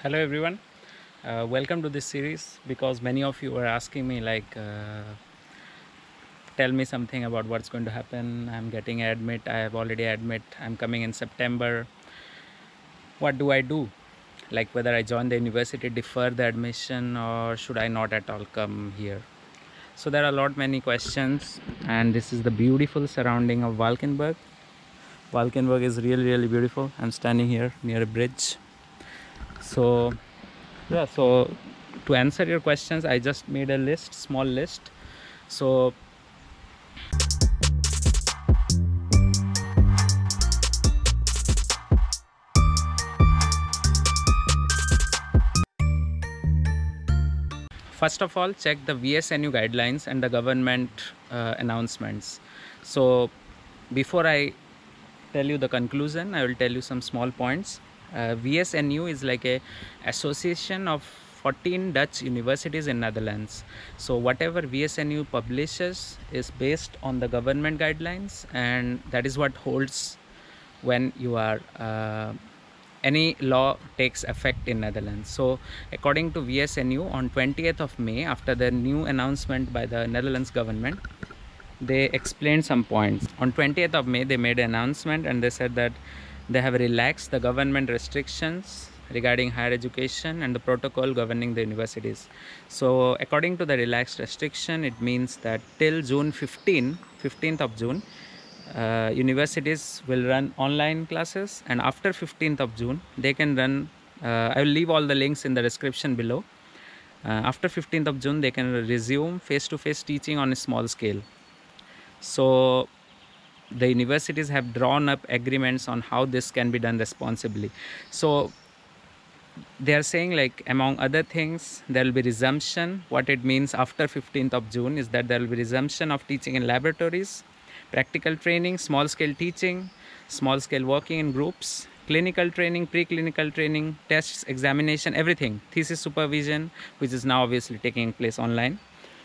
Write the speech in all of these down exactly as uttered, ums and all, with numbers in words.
Hello everyone, uh, welcome to this series. Because many of you were asking me like uh, tell me something about what's going to happen. I'm getting admit, I have already admit, I'm coming in September. What do I do? Like whether I join the university, defer the admission, or should I not at all come here? So there are a lot many questions, and this is the beautiful surrounding of Valkenburg. Valkenburg is really really beautiful. I'm standing here near a bridge. So yeah, so to answer your questions, I just made a list, small list. So first of all, check the V S N U guidelines and the government uh, announcements. So before I tell you the conclusion, I will tell you some small points. uh, V S N U is like a association of fourteen Dutch universities in Netherlands. So whatever V S N U publishes is based on the government guidelines, and that is what holds when you are uh, any law takes effect in Netherlands. So according to V S N U, on twentieth of May, after the new announcement by the Netherlands government, they explained some points. On twentieth of May, they made an announcement and they said that they have relaxed the government restrictions regarding higher education and the protocol governing the universities. So according to the relaxed restriction, it means that till June fifteenth, fifteenth of June, uh, universities will run online classes, and after fifteenth of June they can run, uh, I will leave all the links in the description below. Uh, after fifteenth of June they can resume face-to-face teaching on a small scale. So the universities have drawn up agreements on how this can be done responsibly. So they are saying, like, among other things, there will be resumption. What it means after fifteenth of June is that there will be resumption of teaching in laboratories, practical training, small scale teaching, small scale working in groups, clinical training, preclinical training, tests, examination, everything, thesis supervision, which is now obviously taking place online.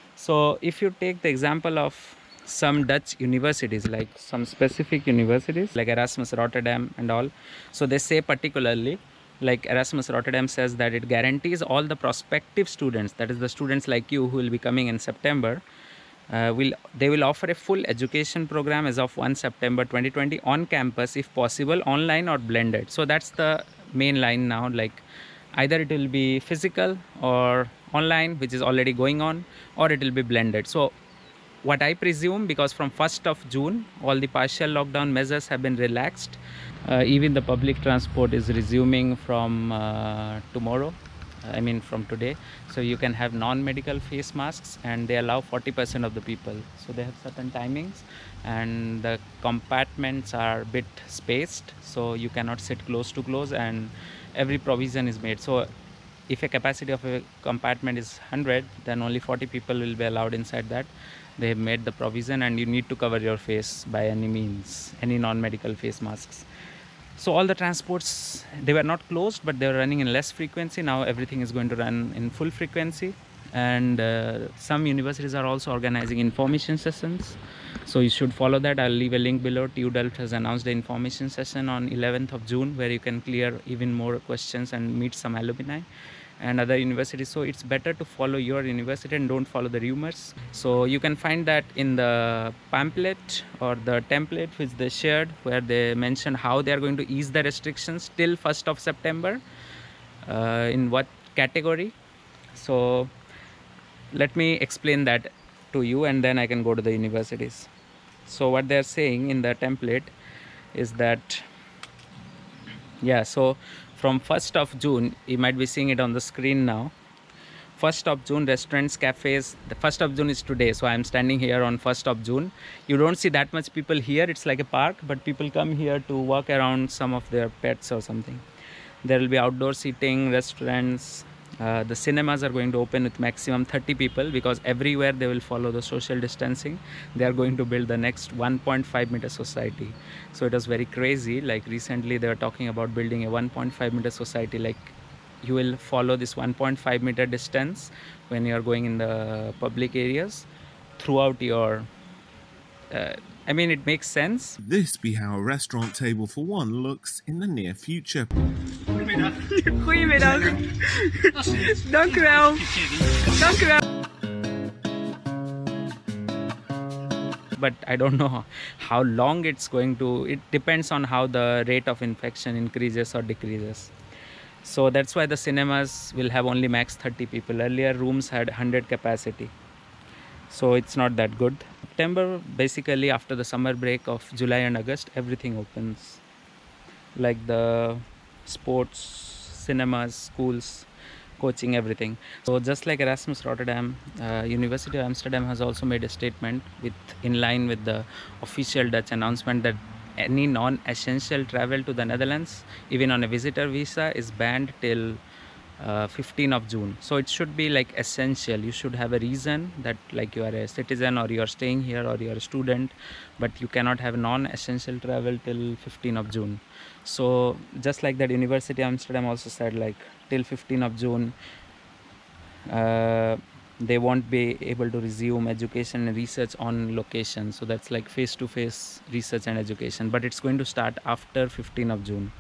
So if you take the example of some Dutch universities, like some specific universities like Erasmus Rotterdam and all, so they say particularly, like Erasmus Rotterdam says that it guarantees all the prospective students, that is the students like you who will be coming in September, uh, will they will offer a full education program as of first September twenty twenty on campus, if possible online or blended. So that's the main line now, like either it will be physical or online, which is already going on, or it will be blended. So what I presume, because from first of June all the partial lockdown measures have been relaxed, uh, even the public transport is resuming from uh, tomorrow, I mean from today. So you can have non-medical face masks, and they allow forty percent of the people. So they have certain timings, and the compartments are a bit spaced, so you cannot sit close to close, and every provision is made. So if a capacity of a compartment is one hundred, then only forty people will be allowed inside that. They have made the provision, and you need to cover your face by any means, any non-medical face masks. So all the transports, they were not closed, but they were running in less frequency. Now everything is going to run in full frequency. And uh, some universities are also organizing information sessions, so you should follow that. I'll leave a link below. T U Delft has announced the information session on eleventh of June, where you can clear even more questions and meet some alumni and other universities. So it's better to follow your university and don't follow the rumors. So you can find that in the pamphlet or the template which they shared, where they mention how they are going to ease the restrictions till first of September, uh, in what category. So let me explain that to you, and then I can go to the universities. So what they are saying in the template is that, yeah, so from first of June, you might be seeing it on the screen now. first of June, restaurants, cafes, the first of June is today, so I'm standing here on first of June. You don't see that much people here, it's like a park, but people come here to walk around some of their pets or something. There will be outdoor seating, restaurants. Uh, the cinemas are going to open with maximum thirty people, because everywhere they will follow the social distancing. They are going to build the next one point five meter society. So it was very crazy. Like recently they were talking about building a one point five meter society. Like you will follow this one point five meter distance when you are going in the public areas throughout your uh, I mean, it makes sense. This be how a restaurant table for one looks in the near future. Goedemiddag. Dank u wel. Dank u wel. But I don't know how long it's going to, it depends on how the rate of infection increases or decreases. So that's why the cinemas will have only max thirty people. Earlier rooms had one hundred capacity. So it's not that good. September, basically after the summer break of July and August, everything opens. Like the sports, cinemas, schools, coaching, everything. So just like Erasmus Rotterdam, uh, University of Amsterdam has also made a statement with in line with the official Dutch announcement that any non-essential travel to the Netherlands, even on a visitor visa, is banned till uh, fifteenth of June. So it should be like essential. You should have a reason that like you are a citizen or you are staying here or you are a student, but you cannot have non-essential travel till fifteenth of June. So just like that, University of Amsterdam also said like till fifteenth of June uh, they won't be able to resume education and research on location. So that's like face-to-face research and education, but it's going to start after fifteenth of June.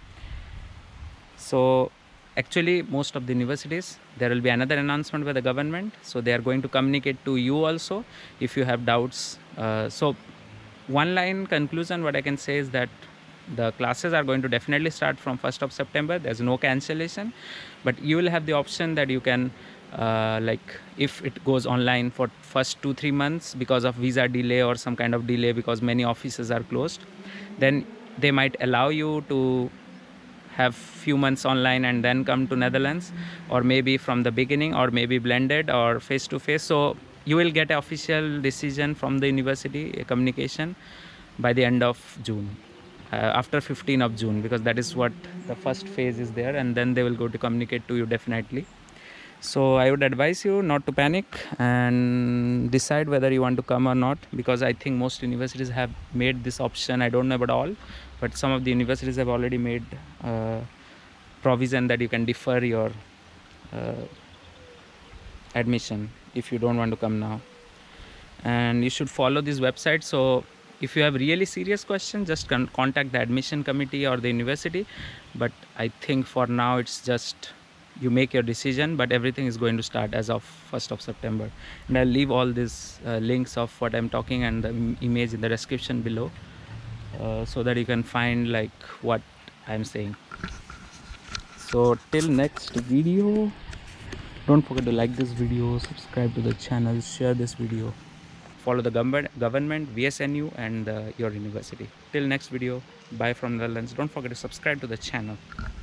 So actually most of the universities, there will be another announcement by the government, so they are going to communicate to you also if you have doubts. Uh, so one line conclusion what I can say is that the classes are going to definitely start from first of September. There's no cancellation, but you will have the option that you can uh, like if it goes online for first two three months because of visa delay or some kind of delay because many offices are closed, then they might allow you to have few months online and then come to Netherlands, or maybe from the beginning, or maybe blended or face to face. So you will get an official decision from the university, a communication by the end of June, uh, after fifteenth of June, because that is what the first phase is there, and then they will go to communicate to you definitely. So I would advise you not to panic and decide whether you want to come or not, because I think most universities have made this option. I don't know about all, but some of the universities have already made uh, provision that you can defer your uh, admission if you don't want to come now. And you should follow this website. So if you have really serious questions, just con contact the admission committee or the university. But I think for now it's just you make your decision, but everything is going to start as of first of September. And I'll leave all these uh, links of what I'm talking and the image in the description below, uh, so that you can find like what I'm saying. So till next video, don't forget to like this video, subscribe to the channel, share this video, follow the government, V S N U and uh, your university. Till next video, bye from Netherlands. Don't forget to subscribe to the channel.